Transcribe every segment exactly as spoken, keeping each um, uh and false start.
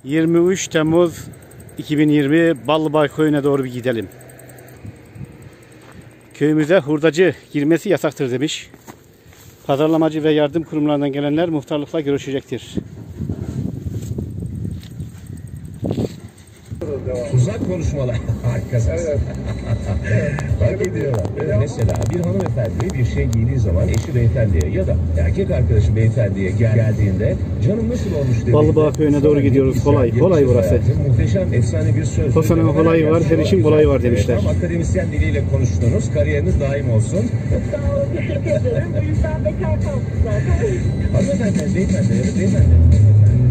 yirmi üç Temmuz iki bin yirmi Ballıbay köyüne doğru bir gidelim. Köyümüze hurdacı girmesi yasaktır demiş. Pazarlamacı ve yardım kurumlarından gelenler muhtarlıkla görüşecektir. Uzak konuşmalar. Harikasınız. Evet. Fark ediyorlar. Evet, mesela bir hanımefendi bir şey giydiği zaman eşi beyefendiye ya da erkek arkadaşı beyefendiye gel geldiğinde canım nasıl olmuş dediğinde Ballıbağ köyüne doğru gidiyoruz. Kolay, kolay burası. hayatım, muhteşem, efsane bir söz. Tosanın kolayı var, her işin kolayı var demişler. Tam akademisyen diliyle konuştunuz. Kariyeriniz daim olsun. Sağ olun, teşekkür ederim. Bu yüzden bekar kaldık zaten. Hanımefendi, beyefendi, evet beyefendi.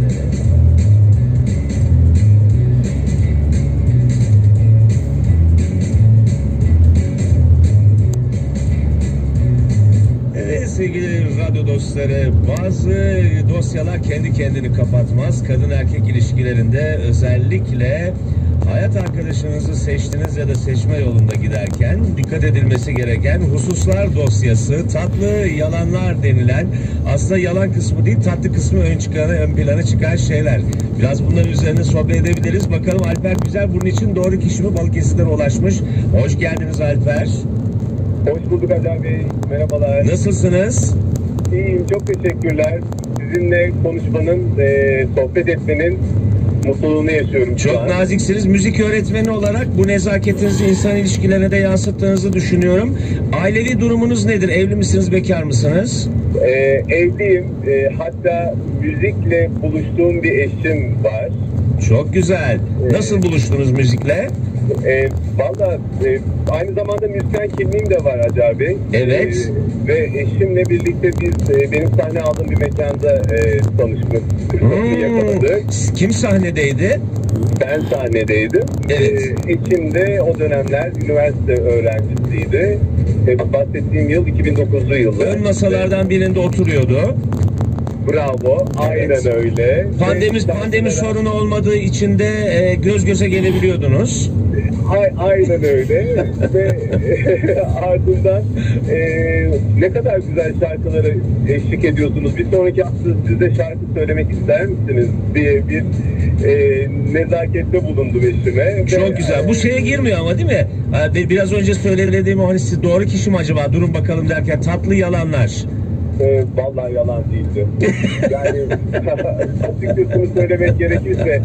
Evet sevgili radyo dostları, bazı dosyalar kendi kendini kapatmaz. Kadın erkek ilişkilerinde özellikle hayat arkadaşınızı seçtiniz ya da seçme yolunda giderken dikkat edilmesi gereken hususlar dosyası, tatlı yalanlar denilen, aslında yalan kısmı değil tatlı kısmı ön çıkan, ön plana çıkan şeyler. Biraz bunların üzerine sohbet edebiliriz. Bakalım Alper Güzel bunun için doğru kişi mi? Balıkesir'den ulaşmış. Hoş geldiniz Alper. Hoş bulduk Acar Bey. Merhabalar. Nasılsınız? İyiyim, çok teşekkürler. Sizinle konuşmanın, e, sohbet etmenin mutluluğunu yaşıyorum şu Çok an. naziksiniz. Müzik öğretmeni olarak bu nezaketinizi insan ilişkilerine de yansıttığınızı düşünüyorum. Ailevi durumunuz nedir? Evli misiniz, bekar mısınız? E, evliyim. E, hatta müzikle buluştuğum bir eşim var. Çok güzel. Nasıl buluştunuz müzikle? E, Valla e, aynı zamanda müzisyen kimliğim de var Acar Bey. Evet. E, ve eşimle birlikte biz e, benim sahne aldığım bir mekanda e, tanışma fırsatını Hmm. yakaladık. Kim sahnedeydi? Ben sahnedeydim. Evet. E, eşim de o dönemler üniversite öğrencisiydi. E, bahsettiğim yıl iki bin dokuzlu yıllar. Ön masalardan birinde oturuyordu. Bravo. Aynen Evet. öyle. Pandemi, Ve- pandemi sorunu olmadığı için de e, göz göze gelebiliyordunuz. A- Aynen öyle. Ve ardından e, ne kadar güzel şarkılara eşlik ediyorsunuz. Bir sonraki hafta siz de şarkı söylemek ister misiniz diye bir e, nezakette bulundu eşime. Çok Ve, güzel. Bu şeye girmiyor ama değil mi? Ha, bir- Biraz önce söylediğim o hani siz doğru kişi mi acaba? Durun bakalım derken tatlı yalanlar. E, vallahi yalan değildi. Yani açıkçası söylemek gerekirse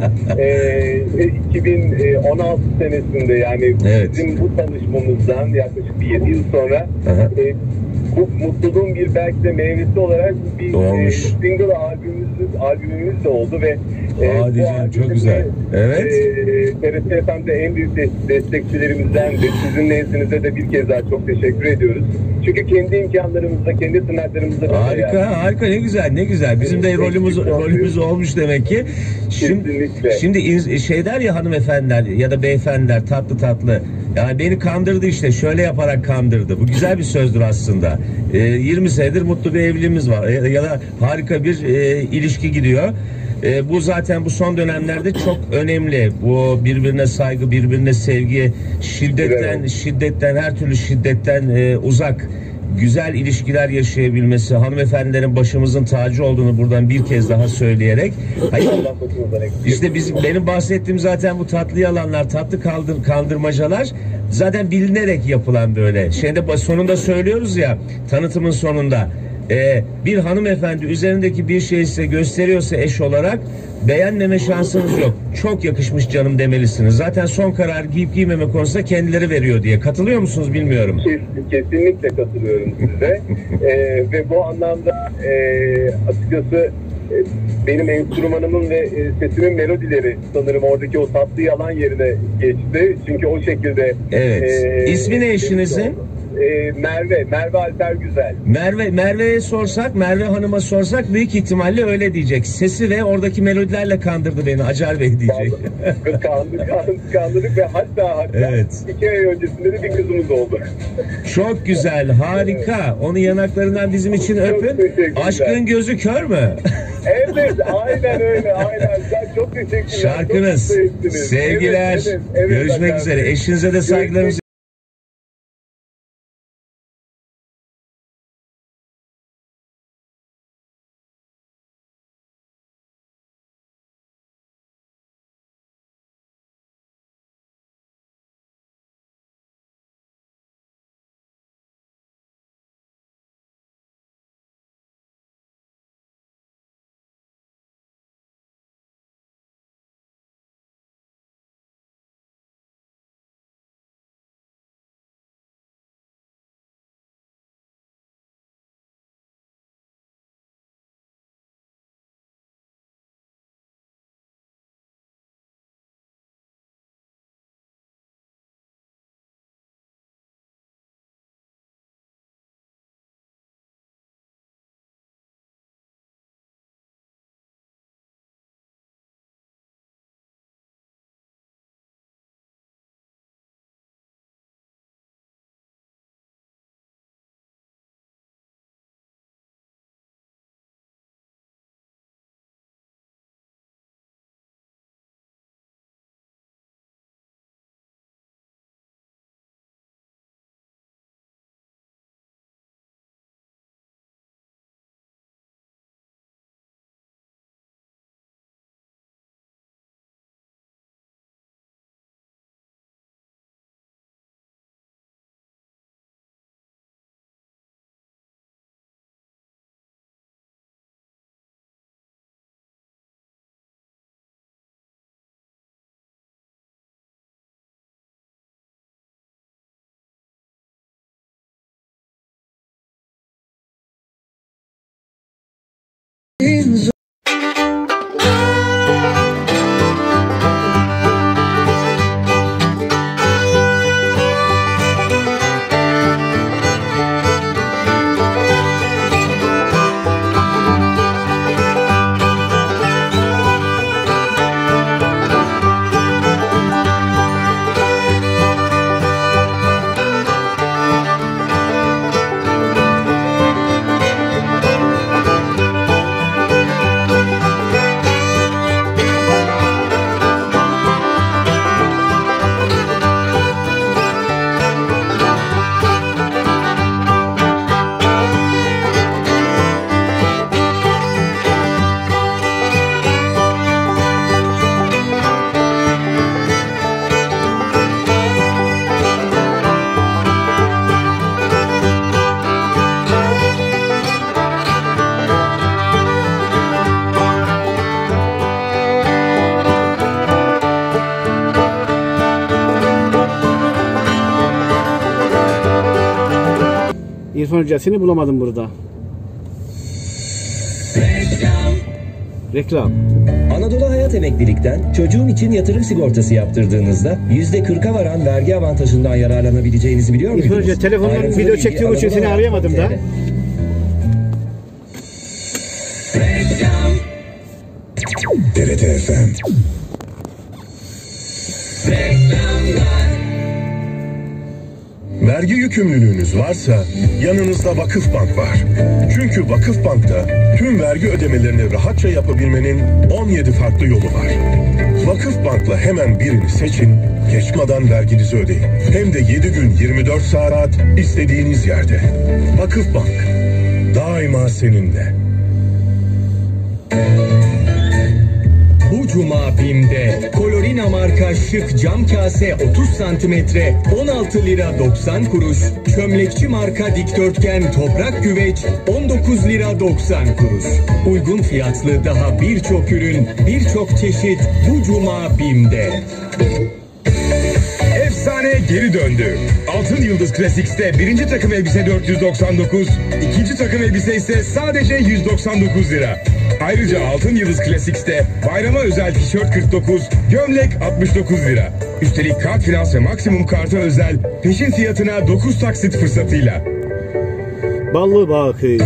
e, iki bin on altı senesinde yani Evet. bizim bu tanışmamızdan yaklaşık bir yedi yıl sonra Aha. e, bu mutluluğun bir belki de meyvesi olarak bir Olmuş. e, single albümümüz, albümümüz de oldu ve e, Hadi bu canım, albümde çok güzel. Evet. E, T R T F M'de en büyük des- destekçilerimizden ve sizin nezdinizde de bir kez daha çok teşekkür ediyoruz. Çünkü kendi imkanlarımızla, kendi tırnaklarımızla Harika, harika, ne güzel, ne güzel. Bizim de rolümüz rolümüz olmuş demek ki. Şimdi, Kesinlikle. şimdi in- şey der ya hanımefendiler ya da beyefendiler tatlı tatlı. Yani beni kandırdı işte, şöyle yaparak kandırdı. Bu güzel bir sözdür aslında. Ee, yirmi senedir mutlu bir evliliğimiz var ya, ya da harika bir e, ilişki gidiyor. E, bu zaten bu son dönemlerde çok önemli. Bu birbirine saygı, birbirine sevgi, şiddetten, Evet. şiddetten, her türlü şiddetten e, uzak, güzel ilişkiler yaşayabilmesi, hanımefendilerin başımızın tacı olduğunu buradan bir kez daha söyleyerek. Hayır, Allah başımızdan eksik. işte bizim benim bahsettiğim zaten bu tatlı yalanlar, tatlı kaldır, kandırmacalar zaten bilinerek yapılan böyle. Şeyde sonunda söylüyoruz ya, tanıtımın sonunda. Ee, bir hanımefendi üzerindeki bir şeyi size gösteriyorsa eş olarak beğenmeme şansınız yok. Çok yakışmış canım demelisiniz. Zaten son karar giyip giymeme konusunda kendileri veriyor diye. Katılıyor musunuz bilmiyorum. Kes- Kesinlikle katılıyorum size. Ee, ve bu anlamda e, açıkçası e, benim enstrümanımın ve e, sesimin melodileri sanırım oradaki o tatlı yalan yerine geçti. Çünkü o şekilde... Evet. e, İsmi ne eşinizin? E, Merve. Merve Alper Güzel. Merve Merve'ye sorsak, Merve Hanım'a sorsak büyük ihtimalle öyle diyecek. Sesi ve oradaki melodilerle kandırdı beni Acar Bey diyecek. Kandık, kandık, kandırdık ve hatta hatta Evet. iki ay öncesinde de bir kızımız oldu. Çok güzel, harika. Onu yanaklarından bizim için öpün. teşekkürler. Aşkın gözü kör mü? Evet, aynen öyle, aynen. Ben çok teşekkürler. Şarkınız. Çok mutlu ettiniz. Sevgiler. Evet, evet, evet, Görüşmek efendim. üzere. Eşinize de saygılarımızı telefon hücresini bulamadım burada. Reklam. Reklam. Anadolu Hayat Emeklilik'ten çocuğun için yatırım sigortası yaptırdığınızda yüzde kırka varan vergi avantajından yararlanabileceğinizi biliyor muydunuz? İlk önce telefondan video çektiğim için seni arayamadım da. D R T F M. Vergi yükümlülüğünüz varsa yanınızda Vakıfbank var. Çünkü Vakıfbank'ta tüm vergi ödemelerini rahatça yapabilmenin on yedi farklı yolu var. Vakıfbank'la hemen birini seçin, geçmeden verginizi ödeyin. Hem de yedi gün yirmi dört saat istediğiniz yerde. Vakıfbank, daima seninle. Bu cuma BİM'de Colorina marka şık cam kase otuz santimetre on altı lira doksan kuruş, çömlekçi marka dikdörtgen toprak güveç on dokuz lira doksan kuruş. Uygun fiyatlı daha birçok ürün, birçok çeşit bu cuma BİM'de. Efsane geri döndü. Altın Yıldız Classics'te birinci takım elbise dört yüz doksan dokuz, ikinci takım elbise ise sadece yüz doksan dokuz lira. Ayrıca Altın Yıldız Classics'te bayrama özel tişört kırk dokuz, gömlek altmış dokuz lira. Üstelik kart finans ve maksimum karta özel peşin fiyatına dokuz taksit fırsatıyla. Ballı bakı.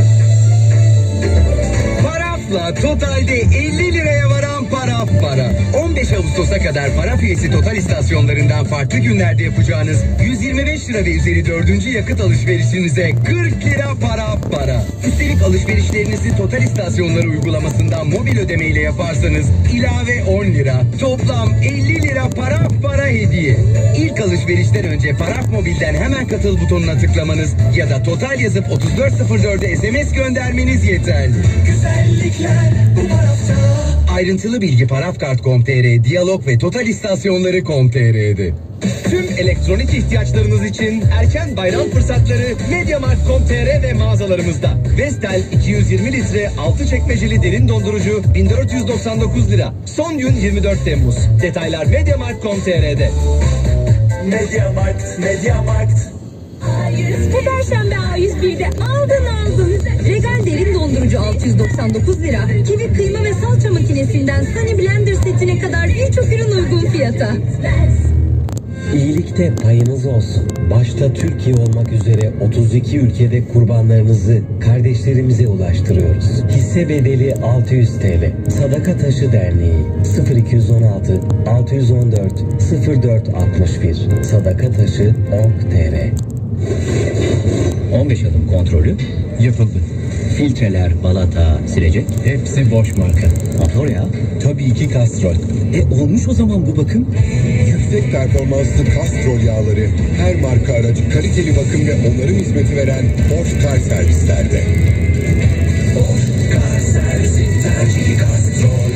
Parafla totalde elli liraya varan Paraf Para. on beş Ağustos'a kadar Paraf üyesi Total istasyonlarından farklı günlerde yapacağınız yüz yirmi beş lira ve üzeri dördüncü yakıt alışverişinize kırk lira Paraf Para. Üstelik alışverişlerinizi Total istasyonları uygulamasından mobil ödemeyle yaparsanız ilave on lira, toplam elli lira Paraf Para hediye. İlk alışverişten önce Paraf Mobil'den hemen katıl butonuna tıklamanız ya da Total yazıp otuz dört sıfır dört'e S M S göndermeniz yeterli. Güzellikler bu Paraf'ta. Ayrıntılı bilgi parafkart nokta com nokta tr, Diyalog ve Total istasyonları nokta com nokta tr'de. Tüm elektronik ihtiyaçlarınız için erken bayram fırsatları Mediamarkt nokta com nokta tr ve mağazalarımızda. Vestel iki yüz yirmi litre altı çekmeceli derin dondurucu bin dört yüz doksan dokuz lira. Son gün yirmi dört Temmuz. Detaylar Mediamarkt nokta com nokta tr'de. Mediamarkt, Mediamarkt. Bu Perşembe A yüz bir'de aldın aldın. Regal derin dondurucu altı yüz doksan dokuz lira. Kivi kıyma ve salça makinesinden Sunny Blender setine kadar birçok ürün uygun fiyata. İyilikte payınız olsun. Başta Türkiye olmak üzere otuz iki ülkede kurbanlarınızı kardeşlerimize ulaştırıyoruz. Hisse bedeli altı yüz TL. Sadaka Taşı Derneği sıfır iki yüz on altı altı yüz on dört sıfır dört altmış bir sadakataşı nokta org nokta tr. on beş adım kontrolü yapıldı. Filtreler, balata, silecek hepsi boş marka. Motor ya? Tabii ki Castrol. E olmuş o zaman bu bakım. Yüksek performanslı Castrol yağları her marka aracı kaliteli bakım ve onarım hizmeti veren Bosch Car Servisler'de. Bosch Car Servis'in tercihi Castrol.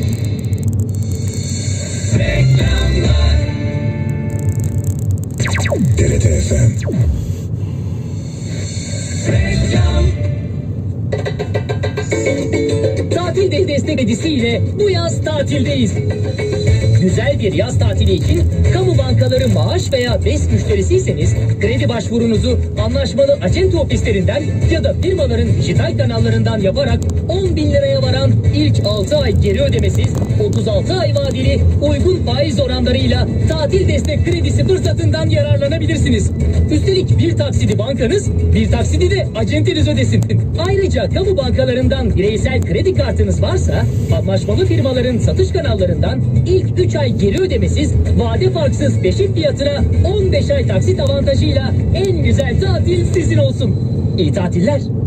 Reklamlar. D R T F M. Tatil de destek hediyesiyle bu yaz tatildeyiz. Güzel bir yaz tatili için kamu bankaları maaş veya BES müşterisiyseniz kredi başvurunuzu anlaşmalı acente ofislerinden ya da firmaların dijital kanallarından yaparak on bin liraya varan ilk altı ay geri ödemesiz, otuz altı ay vadeli uygun faiz oranlarıyla tatil destek kredisi fırsatından yararlanabilirsiniz. Üstelik bir taksidi bankanız, bir taksidi de acenteniz ödesin. Ayrıca kamu bankalarından bireysel kredi kartınız varsa anlaşmalı firmaların satış kanallarından ilk üç ay geri ödemesiz, vade farksız peşin fiyatına on beş ay taksit avantajıyla en güzel tatil sizin olsun. İyi tatiller.